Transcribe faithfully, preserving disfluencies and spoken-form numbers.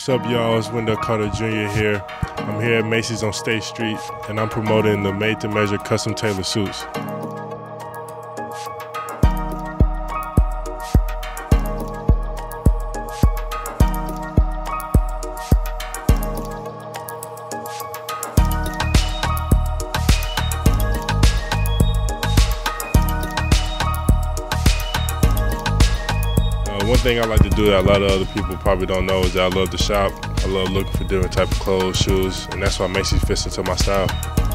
What's up, y'all? It's Wendell Carter Junior here. I'm here at Macys on State Street, and I'm promoting the made-to-measure custom tailored suits. One thing I like to do that a lot of other people probably don't know is that I love to shop. I love looking for different type of clothes, shoes, and that's why Macys fits into my style.